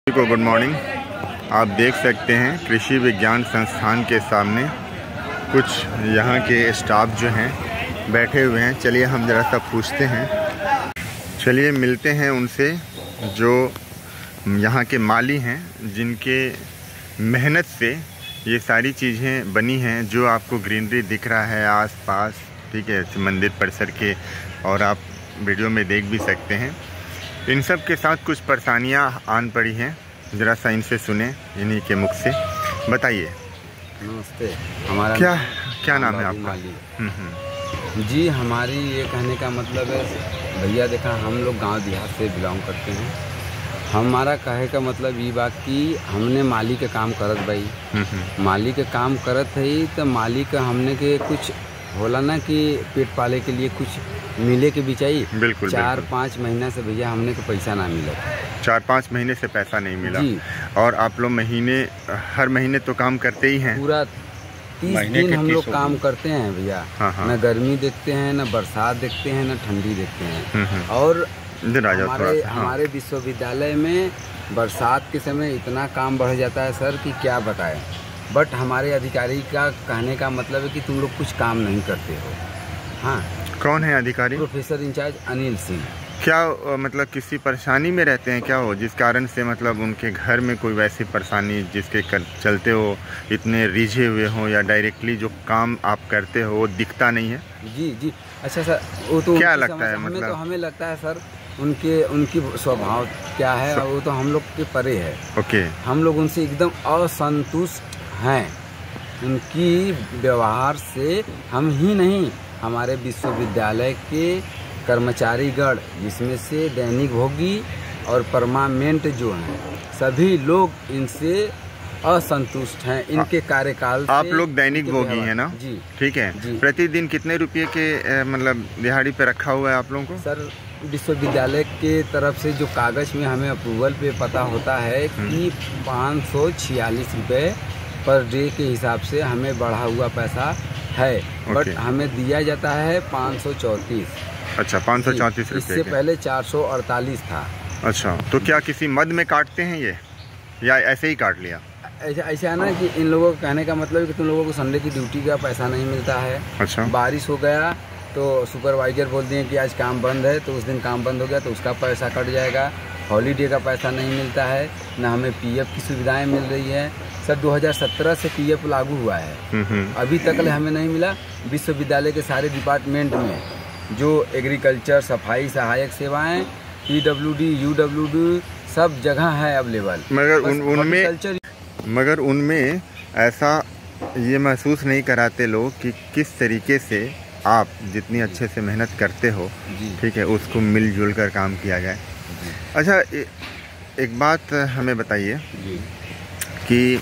को good morning. आप देख सकते हैं कृषि विज्ञान संस्थान के सामने कुछ यहाँ के स्टाफ जो हैं बैठे हुए हैं। चलिए हम ज़रा सा पूछते हैं, चलिए मिलते हैं उनसे जो यहाँ के माली हैं, जिनके मेहनत से ये सारी चीज़ें बनी हैं जो आपको ग्रीनरी दिख रहा है आसपास, ठीक है, मंदिर परिसर के, और आप वीडियो में देख भी सकते हैं। इन सब के साथ कुछ परेशानियाँ आन पड़ी हैं, ज़रा सा इनसे सुने, इन्हीं के मुख से। बताइए। नमस्ते। हमारा क्या नाम है आपका? जी, हमारी ये कहने का मतलब है भैया, देखा हम लोग गांव देहात से बिलोंग करते हैं। हमारा कहे का मतलब ये बात कि हमने माली के काम करत भाई, माली के काम करत है तो माली का हमने के कुछ होला ना कि पेट पाले के लिए कुछ मिले के भी चाहिए। बिल्कुल। 4-5 महीना से भैया हमने को पैसा ना मिला। 4-5 महीने से पैसा नहीं मिला जी। और आप लोग हर महीने तो काम करते ही हैं? पूरा 30 दिन हम लोग काम करते हैं भैया। न गर्मी देखते हैं, न बरसात देखते हैं, न ठंडी देखते हैं। और हमारे विश्वविद्यालय में बरसात के समय इतना काम बढ़ जाता है सर कि क्या बताएं। बट हमारे अधिकारी का कहने का मतलब है कि तुम लोग कुछ काम नहीं करते हो। हाँ। कौन है अधिकारी? Professor incharge Anil Singh. क्या मतलब किसी परेशानी में रहते हैं क्या हो, जिस कारण से मतलब उनके घर में कोई वैसी परेशानी जिसके चलते हो इतने रिझे हुए हो, या डायरेक्टली जो काम आप करते हो वो दिखता नहीं है? जी। अच्छा सर, वो तो क्या लगता है मतलब? हमें लगता है सर उनकी स्वभाव क्या है, वो तो हम लोग के परे है। ओके। हम लोग उनसे एकदम असंतुष्ट हैं। उनकी व्यवहार से हम ही नहीं, हमारे विश्वविद्यालय के कर्मचारीगण, जिसमें से दैनिक भोगी और परमानेंट जो हैं, सभी लोग इनसे असंतुष्ट हैं, इनके कार्यकाल से। आप लोग दैनिक भोगी हैं ना? जी। ठीक है जी। प्रतिदिन कितने रुपये के मतलब दिहाड़ी पे रखा हुआ है आप लोगों को? सर, विश्वविद्यालय के तरफ से जो कागज़ में हमें अप्रूवल पे पता होता है कि 546 रुपये पर डे के हिसाब से हमें बढ़ा हुआ पैसा है। बट हमें दिया जाता है 534। अच्छा, 534 रुपये। इससे पहले 448 था। अच्छा, तो क्या किसी मद में काटते हैं ये, या ऐसे ही काट लिया? ऐसा है ना कि इन लोगों का कहने का मतलब है कि तुम लोगों को संडे की ड्यूटी का पैसा नहीं मिलता है। अच्छा। बारिश हो गया तो सुपरवाइजर बोल दिए कि आज काम बंद है, तो उस दिन काम बंद हो गया तो उसका पैसा कट जाएगा। हॉलीडे का पैसा नहीं मिलता है, ना हमें पीएफ की सुविधाएं मिल रही है। सर 2017 से पीएफ लागू हुआ है, अभी तक हमें नहीं मिला। विश्वविद्यालय के सारे डिपार्टमेंट में जो एग्रीकल्चर, सफाई, सहायक सेवाएं, PWD, UWD सब जगह है अवेलेबल। मगर उनमें ऐसा ये महसूस नहीं कराते लोग कि किस तरीके से आप जितनी अच्छे से मेहनत करते हो, ठीक है, उसको मिलजुल कर काम किया जाए। अच्छा, एक बात हमें बताइए कि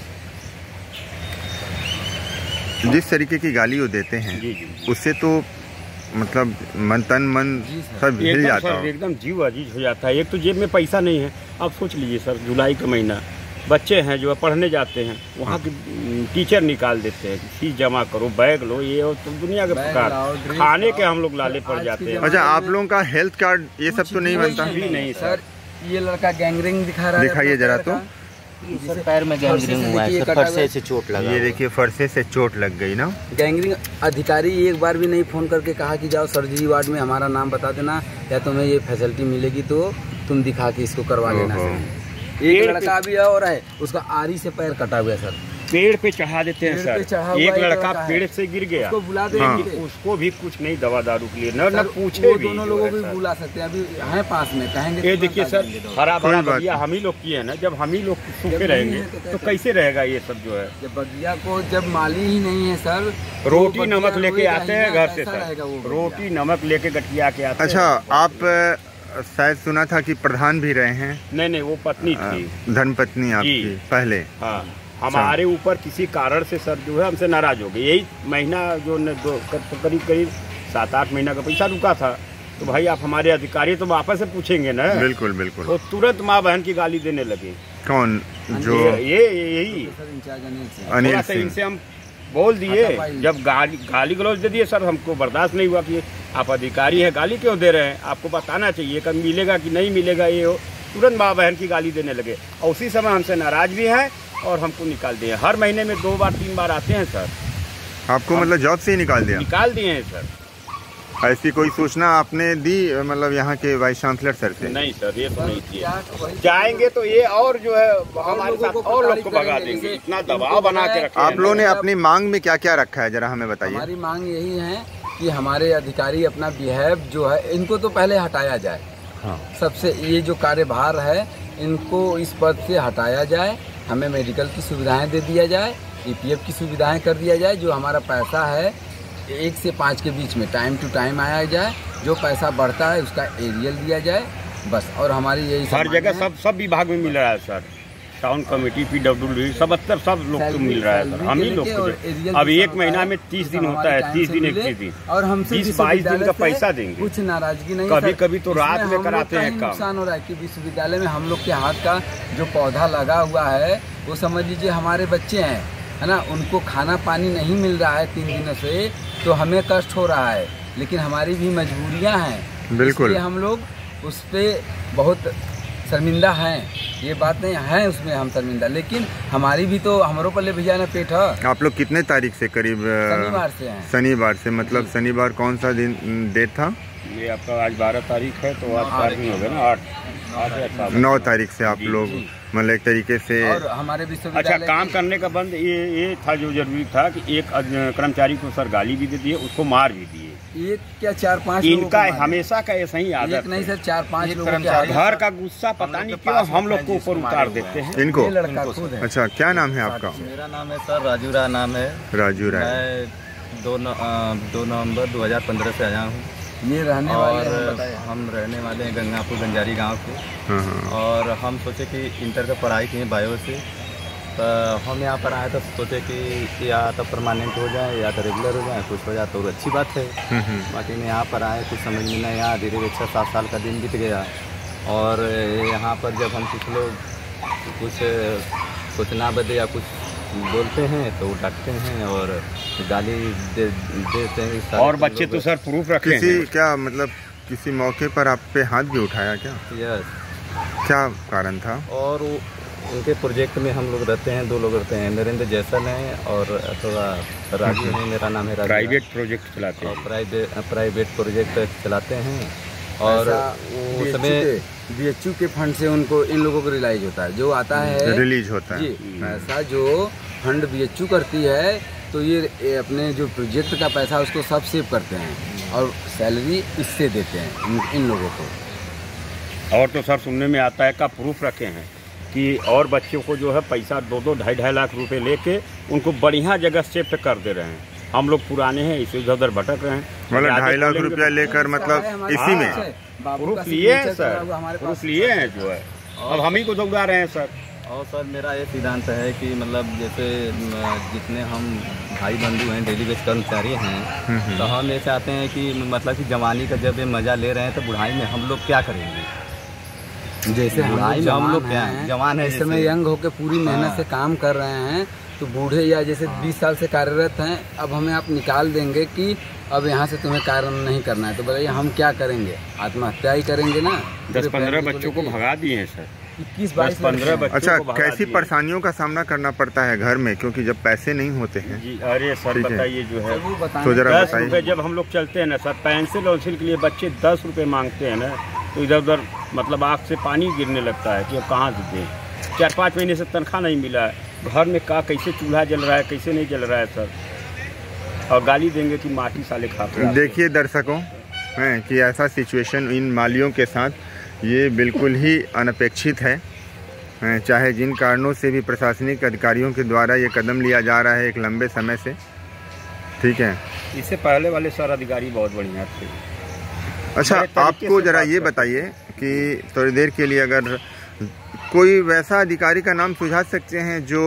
जिस तरीके की गाली वो देते हैं उससे तो मतलब तन मन सब हिल जाता है, एकदम जीव अजीज हो जाता है। एक तो जेब में पैसा नहीं है। आप सोच लीजिए सर, जुलाई का महीना, बच्चे हैं जो पढ़ने जाते हैं, वहाँ के टीचर निकाल देते हैं, फीस जमा करो, बैग लो, ये तो दुनिया के प्रकार खाने के हम लोग लाले पड़ जाते हैं। अच्छा, आप लोगों का हेल्थ कार्ड ये सब तो नहीं बनता? भी नहीं सर। ये लड़का गैंगरिंग दिखा रहा है, दिखाइए जरा। तो सर पैर में गैंगरिंग हुआ है, फरसे से चोट लगा। ये देखिए, फरसे से चोट लग गई ना। गैंगरिंग अधिकारी एक बार भी नहीं फोन करके कहा कि जाओ सर्जरी वार्ड में हमारा नाम बता देना, या तुम्हें ये फैसिलिटी मिलेगी तो तुम दिखा के इसको करवा लेना। एक लड़का भी और है, उसका आरी से पैर कटा हुआ है सर, पेड़ पे चढ़ा देते हैं सर। एक लड़का पेड़ से गिर गया, उसको बुला दे। उसको भी कुछ नहीं, दवा दारू के लिए न पूछे भी। दोनों लोगों को भी बुला सकते हैं, अभी हैं पास में, कहेंगे। ये देखिए सर, हरा भरा बगिया हम ही लोग किए हैं ना। जब हम ही लोग सूखे रहेंगे तो कैसे रहेगा ये सब जो है। जब बगिया को जब माली ही नहीं है सर, रोटी नमक लेके आते हैं घर से सर, रोटी नमक लेके गठिया के आते हैं। अच्छा, आप शायद सुना था कि प्रधान भी रहे हैं? नहीं, वो पत्नी थी, धर्मपत्नी आपकी पहले। हाँ, हमारे ऊपर किसी कारण से सर जो है हमसे नाराज हो गए। यही महीना जो करीब 7-8 महीना का पैसा रुका था, तो भाई आप हमारे अधिकारी तो वापस से पूछेंगे ना। बिल्कुल बिल्कुल। तो तुरंत माँ बहन की गाली देने लगे। कौन? जो यही अनिल सिंह। इनसे हम बोल दिए, जब गाली गलौज दे दिए सर, हमको बर्दाश्त नहीं हुआ कि आप अधिकारी हैं, गाली क्यों दे रहे हैं, आपको बताना चाहिए कब मिलेगा कि नहीं मिलेगा। ये हो तुरंत माँ बहन की गाली देने लगे और उसी समय हमसे नाराज़ भी हैं और हमको निकाल दिए। हर महीने में 2 बार 3 बार आते हैं सर। आपको मतलब जॉब से ही निकाल दिए हैं सर। ऐसी कोई सूचना आपने दी मतलब यहाँ के वाइस चांसलर सर से? नहीं सर, ये तो नहीं किया। जाएंगे तो ये और जो है हमारे साथ और लोग को भगा देंगे, इतना दबाव बना के रखा। आप लोगों ने अपनी मांग में क्या क्या रखा है, जरा हमें बताइए। हमारी मांग यही है कि हमारे अधिकारी अपना बिहेव जो है इनको तो पहले हटाया जाए। हाँ। सबसे ये जो कार्यभार है इनको इस पद से हटाया जाए, हमें मेडिकल की सुविधाएं दे दिया जाए, EPF की सुविधाएं कर दिया जाए, जो हमारा पैसा है 1 से 5 के बीच में टाइम टू टाइम आया जाए, जो पैसा बढ़ता है उसका एरियल दिया जाए बस। और हमारी यही हर जगह सब विभाग में मिल रहा है सर, टाउन कमेटी PWD सब लोग को मिल रहा है सर। हम ही लोग को अब 1 महीना में 30 दिन होता है, 30 दिन 31 दिन और हमसे 20-22 दिन का पैसा देंगे। कुछ नाराजगी नहीं, कभी कभी तो रात में कराते हैं काम। नुकसान हो रहा है कि विश्वविद्यालय में हम लोग के हाथ का जो पौधा लगा हुआ है वो समझ लीजिए हमारे बच्चे हैं, है ना, उनको खाना पानी नहीं मिल रहा है 3 दिनों से, तो हमें कष्ट हो रहा है, लेकिन हमारी भी मजबूरियां हैं। बिल्कुल, इसलिए हम लोग उस पर बहुत शर्मिंदा हैं, ये बात नहीं है उसमें हम शर्मिंदा, लेकिन हमारी भी तो हमारों पर ले भैया ना पेट है। आप लोग कितने तारीख से करीब? शनिवार से हैं। शनिवार से मतलब शनिवार कौन सा दिन डेट था? ये आपका आज 12 तारीख है तो आज 4 दिन हो गए ना, 8 9 तारीख से आप लोग मतलब एक तरीके से। और हमारे विश्वविद्यालय अच्छा, काम करने का बंद ये था जो जरूरी था कि एक कर्मचारी को सर गाली भी दे दिए, उसको मार भी दिए। ये क्या 4-5 इनका हमेशा का ऐसा ही आदत नहीं सर, 4-5 लोग घर का गुस्सा पता नहीं क्यों हम लोग को ऊपर उतार देते हैं इनको। लड़का खुद है। अच्छा, क्या नाम है आपका? मेरा नाम है सर राजू राय नाम है। राजू राय। मैं 2 नवंबर 2015 से आया हूँ। ये रहने वाले हम रहने वाले हैं गंगापुर गंजारी गांव के। और हम सोचे कि इंटर का पढ़ाई की बायो से, तो हम यहाँ पर आए तो सोचे कि या तो परमानेंट हो जाए या तो रेगुलर हो जाए, कुछ हो जाए तो अच्छी बात है। बाकी में यहाँ पर आए कुछ समझ में नहीं आया, धीरे धीरे 6-7 साल का दिन बीत गया। और यहाँ पर जब हम कुछ लोग कुछ ना बदे या कुछ बोलते हैं तो डांटते हैं और गाली देते हैं। और बच्चे तो सर प्रूफ रखे हैं। किसी क्या मतलब किसी मौके पर आप पे हाथ भी उठाया क्या? यस। क्या कारण था? और उनके प्रोजेक्ट में हम लोग रहते हैं, 2 लोग रहते हैं, नरेंद्र जैसल हैं और अथवा राजू है, मेरा नाम है राजू। प्राइवेट प्रोजेक्ट चलाते हैं, प्राइवेट प्रोजेक्ट चलाते हैं। और उसमें BHU के फंड से उनको इन लोगों को रिलाइज होता है, जो आता है रिलीज होता है पैसा, जो फंड BHU करती है, तो ये अपने जो प्रोजेक्ट का पैसा उसको सब सेव करते हैं और सैलरी इससे देते हैं इन लोगों को। और तो सर सुनने में आता है का प्रूफ रखे हैं कि और बच्चों को जो है पैसा 2-2, 2.5 लाख रुपए लेके उनको बढ़िया जगह शिफ्ट कर दे रहे हैं। हम लोग पुराने हैं, इसे इधर भटक रहे हैं। मतलब 2.5 लाख रुपया लेकर मतलब इसी में प्रूफ लिए हैं सर, प्रूफ लिए हैं जो है, अब हम ही को दौड़ा रहे हैं सर। और सर मेरा ये सिद्धांत है कि मतलब जैसे जितने हम भाई बंधु हैं, डेली बेस कर्मचारी हैं, तो हम ये चाहते हैं कि मतलब कि जवानी का जब ये मज़ा ले रहे हैं तो बुढ़ाई में हम लोग क्या करेंगे। जैसे हम लोग क्या जवान है, इस समय यंग होकर पूरी मेहनत से काम कर रहे हैं, तो बूढ़े या जैसे 20 साल से कार्यरत हैं, अब हमें आप निकाल देंगे कि अब यहाँ से तुम्हें कार्य नहीं करना है, तो बताइए हम क्या करेंगे? आत्महत्या ही करेंगे ना। 10-15 बच्चों को भगा दिए हैं सर, 21-22 बच्चों। अच्छा, कैसी परेशानियों का सामना करना पड़ता है घर में, क्योंकि जब पैसे नहीं होते हैं? जी अरे सर बताइए जो है, तो जरा 10 रुपये जब हम लोग चलते हैं ना सर, पेंसिल वंसिल के लिए बच्चे 10 रुपये मांगते हैं ना, तो इधर उधर मतलब आँख से पानी गिरने लगता है कि अब कहाँ से दें। 4-5 महीने से तनख्वाह नहीं मिला है, घर में का कैसे चूल्हा जल रहा है, कैसे नहीं जल रहा है सर, और गाली देंगे कि माटी साले खा। देखिए दर्शकों हैं कि ऐसा सिचुएशन इन मालियों के साथ ये बिल्कुल ही अनपेक्षित है, चाहे जिन कारणों से भी प्रशासनिक अधिकारियों के द्वारा ये कदम लिया जा रहा है एक लंबे समय से, ठीक है। इससे पहले वाले सर अधिकारी बहुत बढ़िया थे। अच्छा, आपको ज़रा ये बताइए कि थोड़ी देर के लिए अगर कोई वैसा अधिकारी का नाम सुझा सकते हैं जो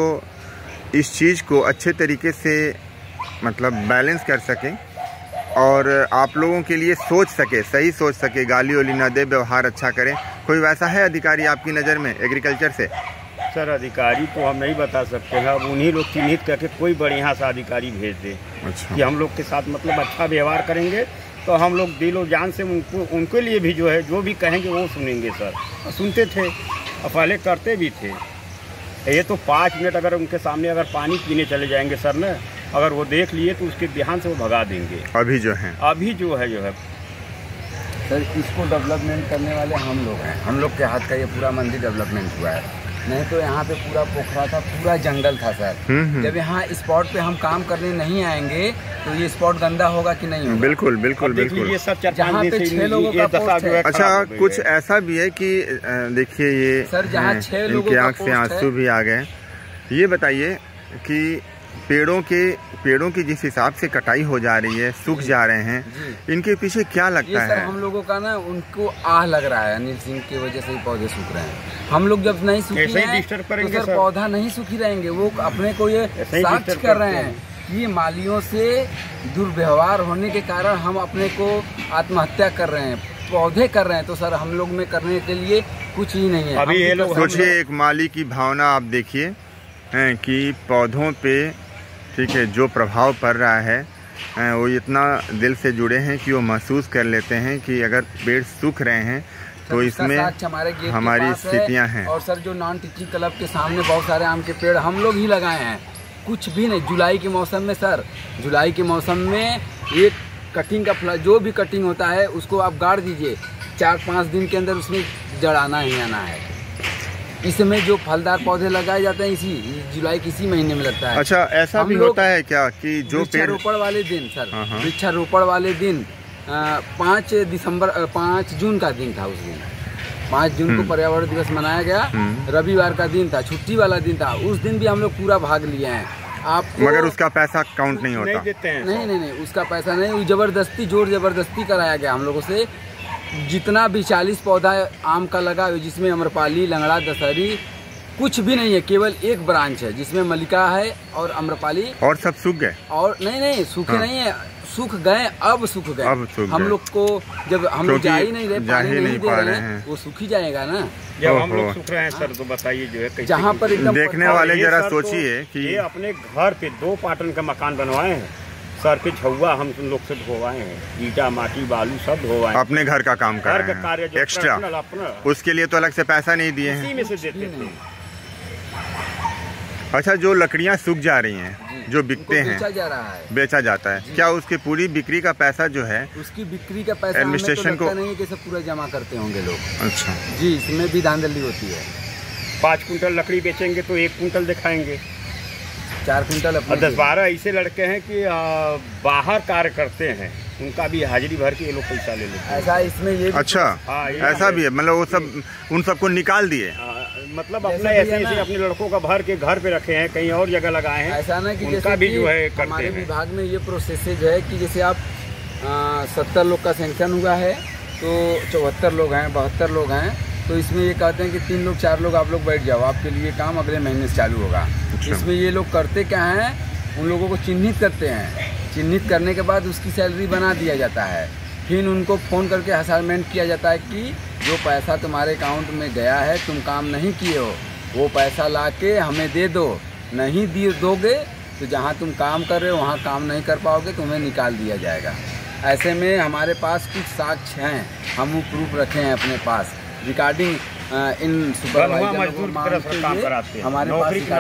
इस चीज़ को अच्छे तरीके से मतलब बैलेंस कर सके और आप लोगों के लिए सोच सके, सही सोच सके, गाली वाली ना दे, व्यवहार अच्छा करें? कोई वैसा है अधिकारी आपकी नज़र में एग्रीकल्चर से? सर अधिकारी तो हम नहीं बता सकते हैं, अब उन्हीं लोग चिन्हित करके कोई बढ़िया सा अधिकारी भेज दे। अच्छा। कि हम लोग के साथ मतलब अच्छा व्यवहार करेंगे तो हम लोग दिलो जान से उनके लिए भी जो है जो भी कहेंगे वो सुनेंगे सर। सुनते थे और पहले करते भी थे। ये तो 5 मिनट अगर उनके सामने अगर पानी पीने चले जाएंगे सर न, अगर वो देख लिए तो उसके ध्यान से वो भगा देंगे। अभी जो है सर इसको डेवलपमेंट करने वाले हम लोग हैं। हम लोग के हाथ का ये पूरा मंदिर डेवलपमेंट हुआ है। नहीं तो यहाँ पे पूरा पोखरा था, पूरा जंगल था सर। जब यहाँ स्पॉट पे हम काम करने नहीं आएंगे तो ये स्पॉट गंदा होगा कि नहीं होगा? बिल्कुल बिल्कुल बिल्कुल। ये सब जहाँ पे 6 लोगों का पोस्ट है। अच्छा कुछ ऐसा भी है कि देखिए ये सर जहाँ 6 लोगों का आँख से आंसू भी आ गए। ये बताइए कि पेड़ों की जिस हिसाब से कटाई हो जा रही है, सूख जा रहे हैं, इनके पीछे क्या लगता है? हम लोगों का ना उनको आह लग रहा है अनिल सिंह की वजह से ही पौधे सूख रहे हैं। हम लोग जब नहीं सूखेंगे तो सर पौधा नहीं सूखी रहेंगे। वो अपने को ये साक्ष्य कर रहे हैं कि मालियों से दुर्व्यवहार होने के कारण हम अपने को आत्महत्या कर रहे हैं, पौधे कर रहे हैं। तो सर हम लोग में करने के लिए कुछ ही नहीं है। अभी ये लोग सोचिए, एक माली की भावना आप देखिए कि पौधों पे ठीक है जो प्रभाव पड़ रहा है वो इतना दिल से जुड़े हैं कि वो महसूस कर लेते हैं कि अगर पेड़ सूख रहे हैं तो इसमें हमारी स्थितियां हैं। और सर जो नॉन टीचिंग क्लब के सामने बहुत सारे आम के पेड़ हम लोग ही लगाए हैं, कुछ भी नहीं। जुलाई के मौसम में सर, जुलाई के मौसम में एक कटिंग का जो भी कटिंग होता है उसको आप गाड़ दीजिए, 4-5 दिन के अंदर उसमें जड़ आना ही आना है। इसमें जो फलदार पौधे लगाए जाते हैं इसी जुलाई किसी महीने में लगता है। अच्छा ऐसा भी होता है क्या कि जो वृक्षारोपण वाले दिन सर, वृक्षारोपण वाले दिन 5 जून का दिन था। उस दिन 5 जून को पर्यावरण दिवस मनाया गया, रविवार का दिन था, छुट्टी वाला दिन था। उस दिन भी हम लोग पूरा भाग लिए हैं। आपको मगर उसका पैसा काउंट नहीं होता? नहीं, उसका पैसा नहीं, जबरदस्ती जोर जबरदस्ती कराया गया हम लोगों से। जितना भी 40 पौधा आम का लगा जिसमें अम्रपाली, लंगड़ा, दशहरी कुछ भी नहीं है, केवल एक ब्रांच है जिसमें मल्लिका है और अम्रपाली। और सब सूख गए? और नहीं सूखे नहीं है, सूख गए, अब सूख गए। हम लोग को जब हम लोग जा ही नहीं रहे, पानी नहीं दे रहे हैं, वो सूख ही जाएगा ना। जब हम लोग सूख रहे हैं सर तो बताइए जो है जहाँ पर एकदम देखने वाले जरा सोचिए कि ये अपने घर पे 2 पाटन का मकान बनवाए हैं सर के झुआ हम लोग से धोवाए हैं, ईटा माटी बालू सब धोवाए। अपने घर का काम कर रहे हैं एक्स्ट्रा, उसके लिए तो अलग से पैसा नहीं दिए हैं? में से देते थे। अच्छा जो लकड़ियां सूख जा रही हैं, जो बिकते हैं, बेचा जाता है, क्या उसकी पूरी बिक्री का पैसा जो है, उसकी बिक्री का पैसा एडमिनिस्ट्रेशन को नहीं कैसे पूरा जमा करते होंगे लोग? अच्छा जी, इसमें भी धांधली होती है। 5 कुंटल लकड़ी बेचेंगे तो 1 कुंटल दिखाएंगे, 4 कुंटल। 10-12 ऐसे लड़के हैं कि बाहर कार्य करते हैं, उनका भी हाजिरी भर के ये लोग पैसा ले लेते हैं। ऐसा इसमें ये अच्छा ऐसा भी है, मतलब वो सब उन सबको निकाल दिए, मतलब अपने ऐसे अपने लड़कों का भर के घर पे रखे हैं, कहीं और जगह लगाए हैं। ऐसा ना कि उनका भी जो है हमारे विभाग में ये प्रोसेसेज है कि जैसे आप 70 लोग का सैंक्शन हुआ है तो 74 लोग हैं, 72 लोग हैं, तो इसमें ये कहते हैं कि 3 लोग 4 लोग आप लोग बैठ जाओ, आपके लिए काम अगले महीने से चालू होगा। इसमें ये लोग करते क्या हैं, उन लोगों को चिन्हित करते हैं, चिन्हित करने के बाद उसकी सैलरी बना दिया जाता है, फिर उनको फ़ोन करके असाइनमेंट किया जाता है कि जो पैसा तुम्हारे अकाउंट में गया है, तुम काम नहीं किए हो, वो पैसा लाके हमें दे दो, नहीं दोगे तो जहाँ तुम काम कर रहे हो वहाँ काम नहीं कर पाओगे, तुम्हें निकाल दिया जाएगा। ऐसे में हमारे पास कुछ साक्ष्य हैं, हम वो प्रूफ रखे हैं अपने पास, रिकॉर्डिंग इन सुपरवाइजर हमारे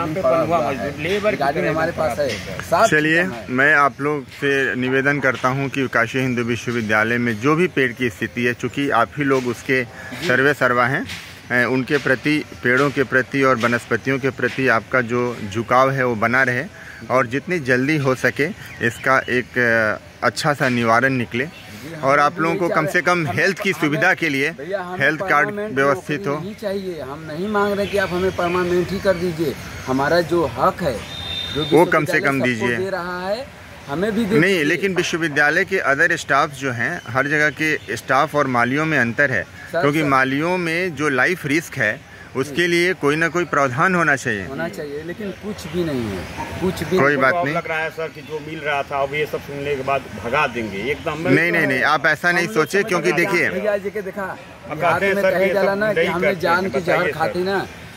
पास है। चलिए मैं आप लोग से निवेदन करता हूं कि काशी हिंदू विश्वविद्यालय में जो भी पेड़ की स्थिति है, चूँकि आप ही लोग उसके सर्वा हैं, उनके प्रति, पेड़ों के प्रति और वनस्पतियों के प्रति आपका जो झुकाव है वो बना रहे और जितनी जल्दी हो सके इसका एक अच्छा सा निवारण निकले और आप लोगों को कम से कम हेल्थ की सुविधा के लिए हेल्थ कार्ड व्यवस्थित हो। नहीं चाहिए, हम नहीं मांग रहे कि आप हमें परमानेंट ही कर दीजिए, हमारा जो हक है जो वो कम से कम दीजिए, दे रहा है हमें भी नहीं। लेकिन विश्वविद्यालय के अदर स्टाफ जो हैं, हर जगह के स्टाफ और मालियों में अंतर है, क्योंकि मालियों में जो लाइफ रिस्क है उसके लिए कोई ना कोई प्रावधान होना चाहिए, लेकिन कुछ भी नहीं है, कुछ भी कोई बात नहीं। लग रहा है सर कि जो मिल रहा था अब ये सब सुनने के बाद भगा देंगे एकदम। नहीं, आप ऐसा नहीं सोचे, क्योंकि देखिए देखा में कहे जाला ना कि हमने जान के जहर खाती ना,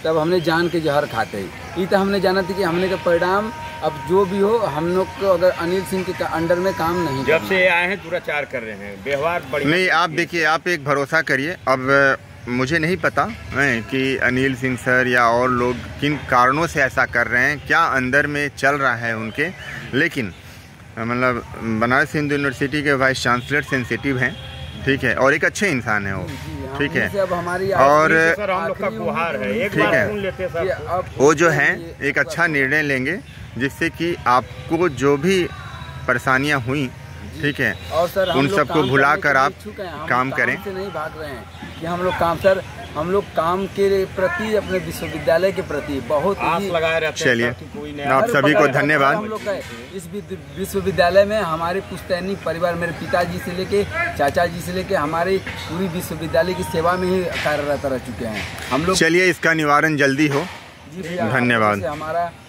तब हमने जान के जहर खाते ही ये तो हमने जाना था कि हमने का परिणाम अब जो भी हो हम लोग को अगर अनिल सिंह के अंडर में काम नहीं जब से आए हैं दुराचार कर रहे हैं, व्यवहार बढ़िया नहीं। आप देखिए, आप एक भरोसा करिए। अब मुझे नहीं पता है कि अनिल सिंह सर या और लोग किन कारणों से ऐसा कर रहे हैं, क्या अंदर में चल रहा है उनके, लेकिन मतलब बनारस हिंदू यूनिवर्सिटी के वाइस चांसलर सेंसिटिव हैं, ठीक है, और एक अच्छे इंसान है वो, ठीक है। और सर हम लोग का गुहार है, एक ठीक बार है, सुन लेते सर। वो जो है एक अच्छा निर्णय लेंगे जिससे कि आपको जो भी परेशानियां हुई, ठीक है, और सर उन सबको भुला कर आप काम करें। से नहीं भाग रहे हैं कि हम लोग काम, सर हम लोग काम के प्रति अपने विश्वविद्यालय के प्रति बहुत आस लगाए रहते हैं। चलिए, आप सभी को धन्यवाद। हम लोग इस विश्वविद्यालय में हमारे पुश्तैनी परिवार, मेरे पिताजी से लेके चाचा जी से लेके हमारी पूरी विश्वविद्यालय की सेवा में ही कार्यरत रह चुके हैं हम लोग। चलिए, इसका निवारण जल्दी हो। जी भैया, धन्यवाद। हमारा